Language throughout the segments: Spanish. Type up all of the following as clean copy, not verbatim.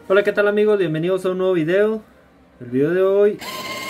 Hola, ¿qué tal amigos? Bienvenidos a un nuevo video. El video de hoy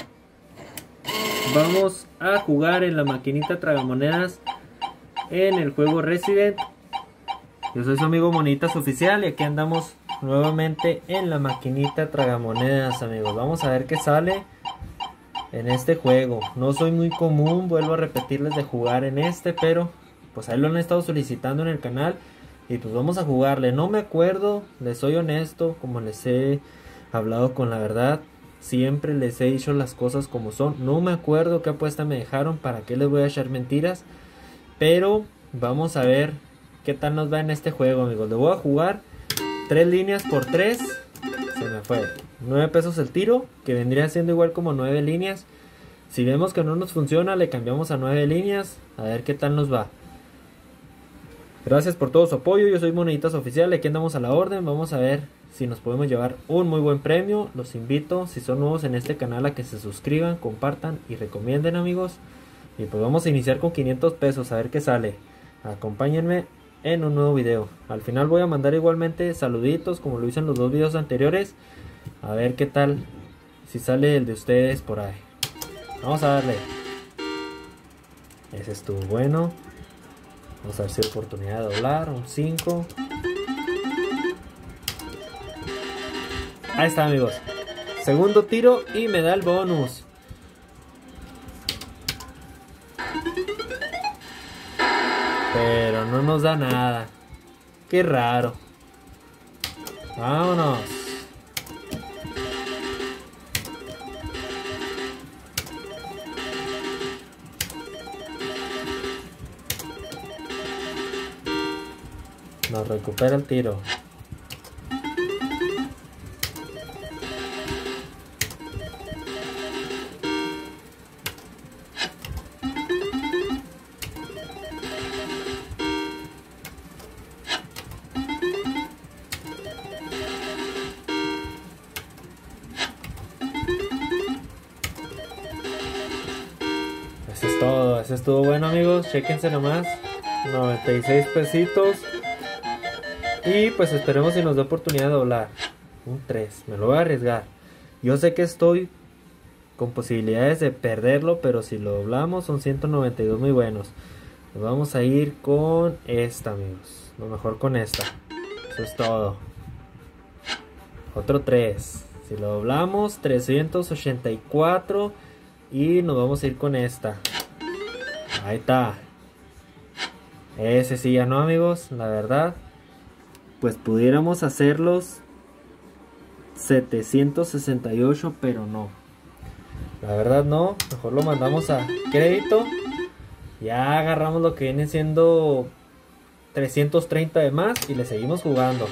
vamos a jugar en la maquinita tragamonedas en el juego Resident. Yo soy su amigo Monitas Oficial y aquí andamos nuevamente en la maquinita tragamonedas, amigos. Vamos a ver qué sale en este juego. No soy muy común, vuelvo a repetirles, de jugar en este, pero pues ahí lo han estado solicitando en el canal. Y pues vamos a jugarle. No me acuerdo, les soy honesto, como les he hablado con la verdad, siempre les he dicho las cosas como son. No me acuerdo qué apuesta me dejaron, para qué les voy a echar mentiras. Pero vamos a ver qué tal nos va en este juego, amigos. Le voy a jugar 3 líneas por 3. Se me fue 9 pesos el tiro, que vendría siendo igual como 9 líneas. Si vemos que no nos funciona, le cambiamos a 9 líneas. A ver qué tal nos va. Gracias por todo su apoyo, yo soy Monitas Oficial, aquí andamos a la orden. Vamos a ver si nos podemos llevar un muy buen premio. Los invito, si son nuevos en este canal, a que se suscriban, compartan y recomienden, amigos. Y pues vamos a iniciar con 500 pesos, a ver qué sale. Acompáñenme en un nuevo video. Al final voy a mandar igualmente saluditos, como lo hice en los 2 videos anteriores. A ver qué tal, si sale el de ustedes por ahí. Vamos a darle. Ese estuvo bueno. Vamos a ver si hay oportunidad de doblar. Un 5. Ahí está, amigos. Segundo tiro y me da el bonus. Pero no nos da nada. Qué raro. Vámonos. Nos recupera el tiro. Eso es todo. Eso estuvo bueno, amigos. Chéquense nomás. 96 pesitos. Y pues esperemos si nos da oportunidad de doblar. Un 3, me lo voy a arriesgar. Yo sé que estoy con posibilidades de perderlo, pero si lo doblamos son 192 muy buenos. Nos vamos a ir con esta, amigos. Lo mejor con esta. Eso es todo. Otro 3. Si lo doblamos, 384. Y nos vamos a ir con esta. Ahí está. Ese sí ya no, amigos, la verdad. Pues pudiéramos hacerlos 768, pero no. La verdad no, mejor lo mandamos a crédito. Ya agarramos lo que viene siendo 330 de más y le seguimos jugando.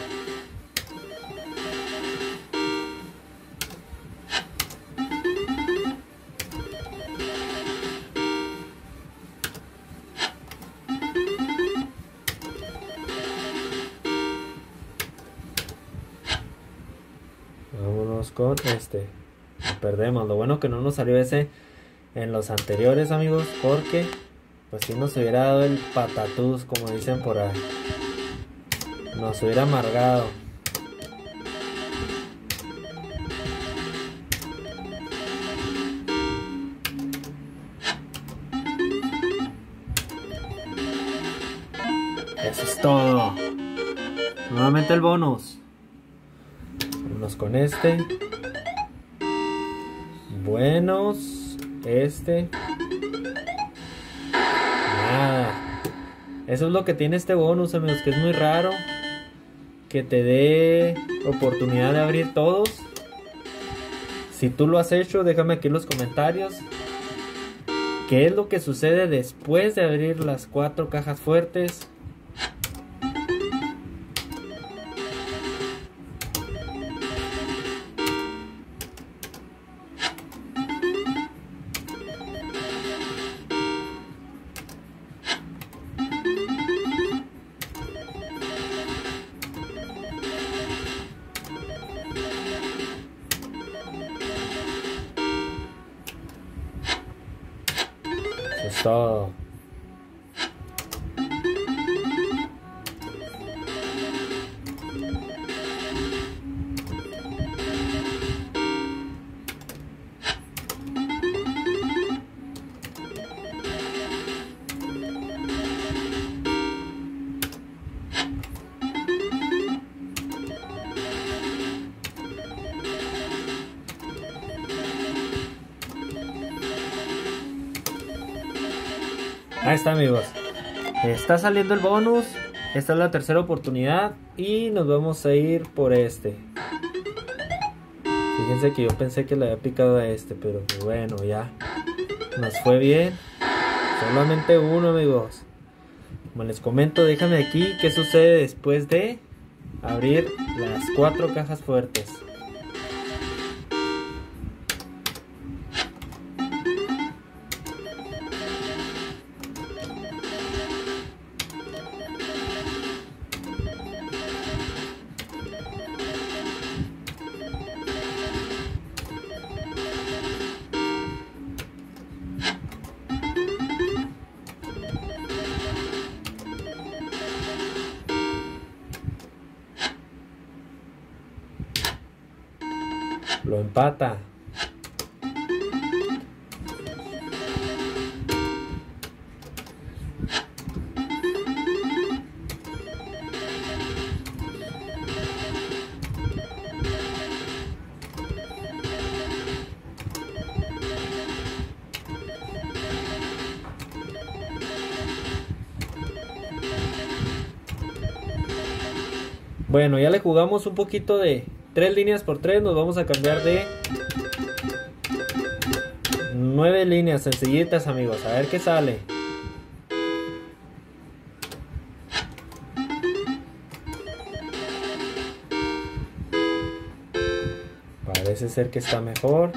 Vámonos con este. Lo perdemos. Lo bueno que no nos salió ese en los anteriores, amigos, porque pues si nos hubiera dado el patatús, como dicen por ahí. Nos hubiera amargado. Eso es todo. Nuevamente el bonus. Vámonos con este. Buenos. Este. Nada. Eso es lo que tiene este bonus, amigos, que es muy raro que te dé oportunidad de abrir todos. Si tú lo has hecho, déjame aquí en los comentarios qué es lo que sucede después de abrir las 4 cajas fuertes. Eso es todo. Ahí está, amigos. Está saliendo el bonus. Esta es la tercera oportunidad. Y nos vamos a ir por este. Fíjense que yo pensé que le había picado a este, pero pues bueno, ya nos fue bien. Solamente uno, amigos. Como les comento, déjame aquí qué sucede después de abrir las 4 cajas fuertes. Lo empata. Bueno, ya le jugamos un poquito de 3 líneas por 3. Nos vamos a cambiar de 9 líneas sencillitas, amigos. A ver qué sale. Parece ser que está mejor.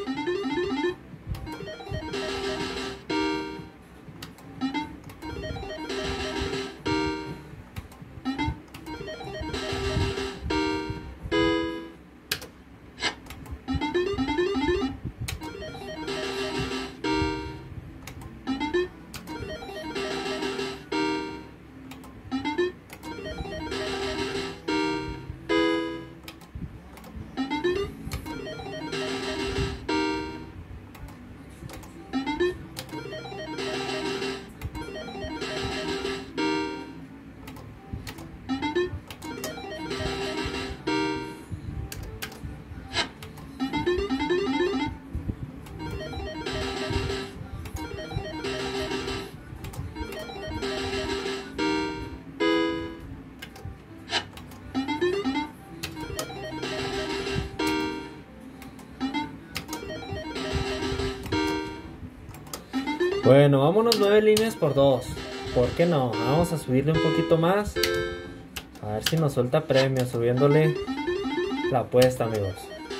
Bueno, vámonos 9 líneas por 2. ¿Por qué no? Vamos a subirle un poquito más. A ver si nos suelta premio subiéndole la apuesta, amigos.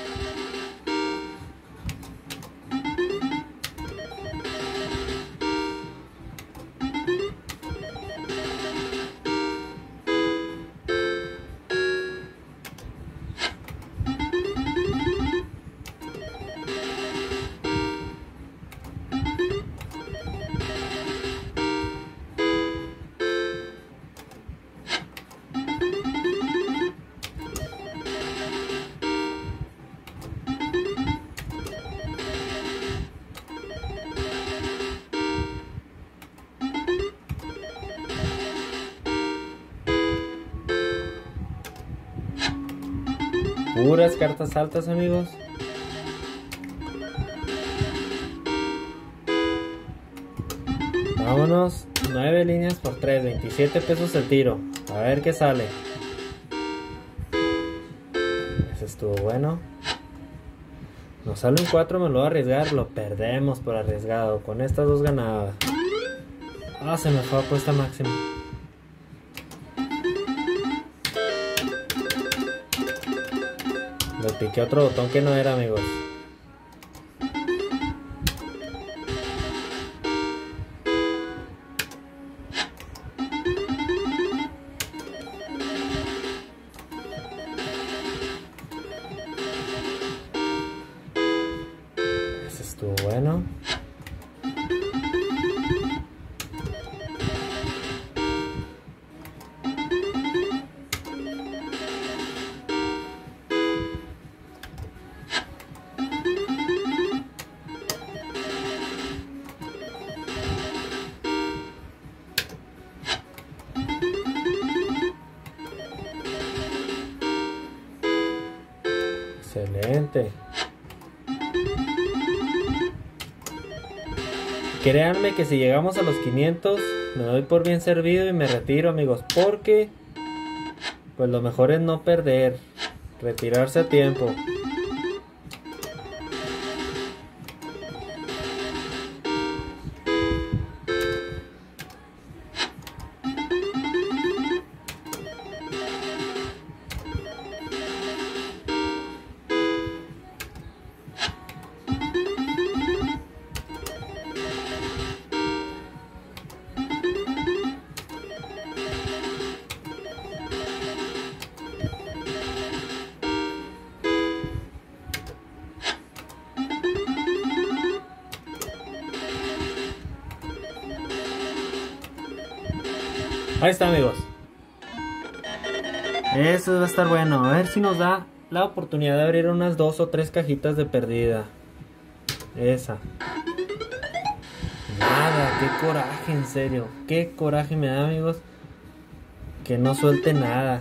Puras cartas altas, amigos. Vámonos, 9 líneas por 3, 27 pesos el tiro. A ver qué sale. Ese estuvo bueno. Nos sale un 4, me lo voy a arriesgar. Lo perdemos por arriesgado. Con estas dos ganaba. Ah, se me fue apuesta máxima. Le piqué otro botón que no era, amigos. Ese estuvo bueno. Excelente. Ok, créanme que si llegamos a los 500 me doy por bien servido y me retiro, amigos, porque pues lo mejor es no perder, retirarse a tiempo. Ahí está, amigos. Eso va a estar bueno. A ver si nos da la oportunidad de abrir unas 2 o 3 cajitas de perdida. Esa. Nada, qué coraje, en serio. Qué coraje me da, amigos, que no suelte nada.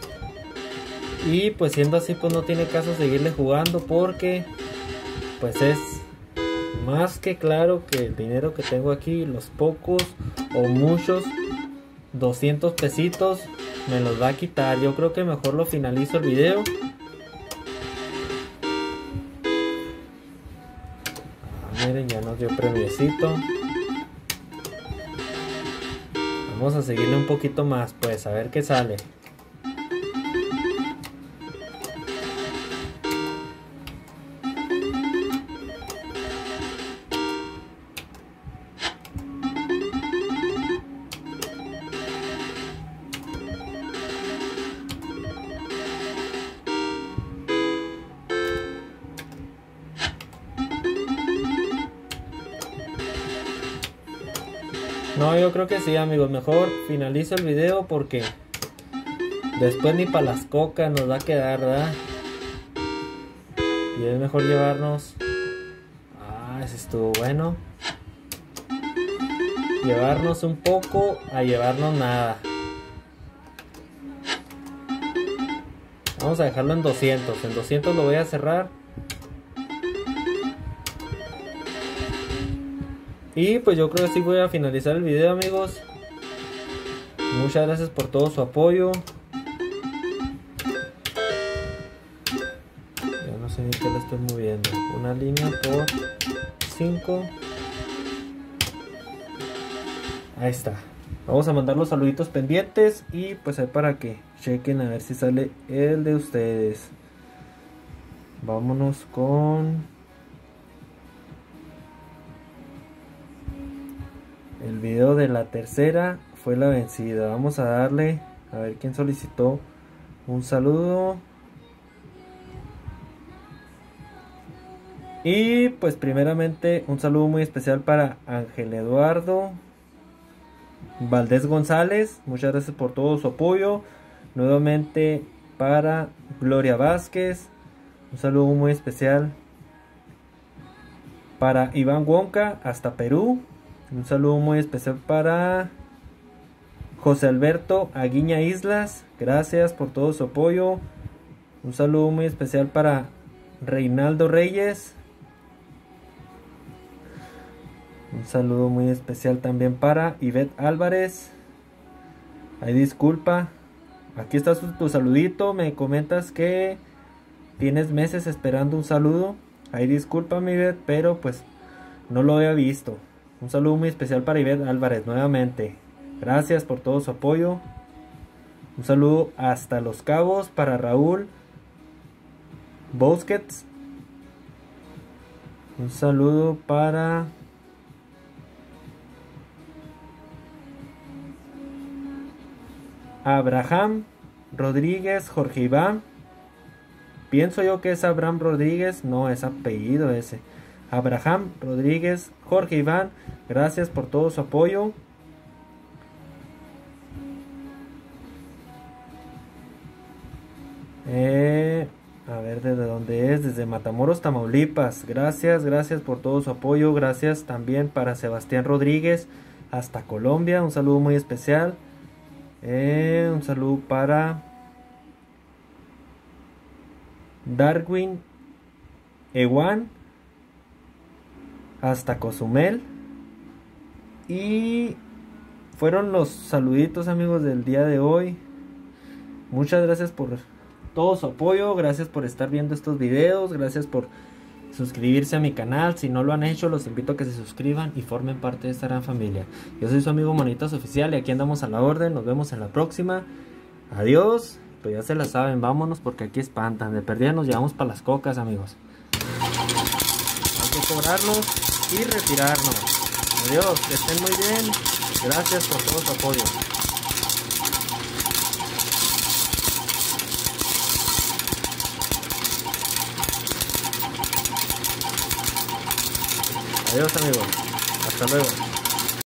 Y pues siendo así, pues no tiene caso seguirle jugando, porque pues es más que claro que el dinero que tengo aquí, los pocos o muchos 200 pesitos, me los va a quitar. Yo creo que mejor lo finalizo el video. Miren, ya nos dio premiecito. Vamos a seguirle un poquito más, pues, a ver qué sale. No, yo creo que sí, amigos. Mejor finalizo el video porque después ni para las cocas nos va a quedar, ¿verdad? Y es mejor llevarnos... Ah, ese estuvo bueno. Llevarnos un poco a llevarnos nada. Vamos a dejarlo en 200. En 200 lo voy a cerrar. Y pues yo creo que sí voy a finalizar el video, amigos. Muchas gracias por todo su apoyo. Ya no sé ni qué le estoy moviendo. Una línea por 5. Ahí está. Vamos a mandar los saluditos pendientes. Y pues ahí para que chequen a ver si sale el de ustedes. Vámonos con... el video de la tercera fue la vencida. Vamos a darle a ver quién solicitó un saludo. Y pues primeramente un saludo muy especial para Ángel Eduardo Valdés González. Muchas gracias por todo su apoyo. Nuevamente para Gloria Vázquez. Un saludo muy especial para Iván Wonka hasta Perú. Un saludo muy especial para José Alberto Aguiña Islas. Gracias por todo su apoyo. Un saludo muy especial para Reinaldo Reyes. Un saludo muy especial también para Ivette Álvarez. Ay, disculpa. Aquí está tu saludito. Me comentas que tienes meses esperando un saludo. Ay, disculpa, mi Ivette, pero pues no lo había visto. Un saludo muy especial para Ivette Álvarez nuevamente. Gracias por todo su apoyo. Un saludo hasta Los Cabos para Raúl Busquets. Un saludo para Abraham Rodríguez Jorge Iván. Pienso yo que es Abraham Rodríguez. No, es apellido ese. Abraham Rodríguez Jorge Iván, gracias por todo su apoyo. A ver desde dónde es, desde Matamoros, Tamaulipas. Gracias por todo su apoyo. Gracias también para Sebastián Rodríguez hasta Colombia. Un saludo muy especial. Un saludo para Darwin Ewan hasta Cozumel. Y fueron los saluditos, amigos, del día de hoy. Muchas gracias por todo su apoyo, gracias por estar viendo estos videos, gracias por suscribirse a mi canal. Si no lo han hecho, los invito a que se suscriban y formen parte de esta gran familia. Yo soy su amigo Monitas Oficial y aquí andamos a la orden. Nos vemos en la próxima. Adiós. Pues ya se la saben, vámonos porque aquí espantan. De perdida nos llevamos para las cocas, amigos. Hay que cobrarnos y retirarnos. Adiós, que estén muy bien. Gracias por todo su apoyo. Adiós, amigos. Hasta luego.